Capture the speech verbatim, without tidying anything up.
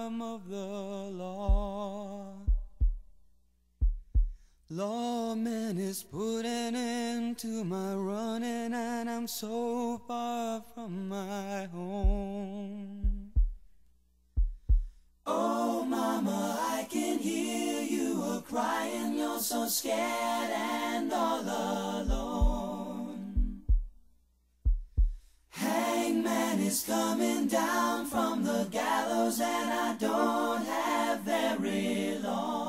of the law. Lawman is putting into my running, and I'm so far from my home. Oh mama, I can hear you a-crying, you're so scared and all alone. Hangman is coming down from the gallows, and I don't have very long.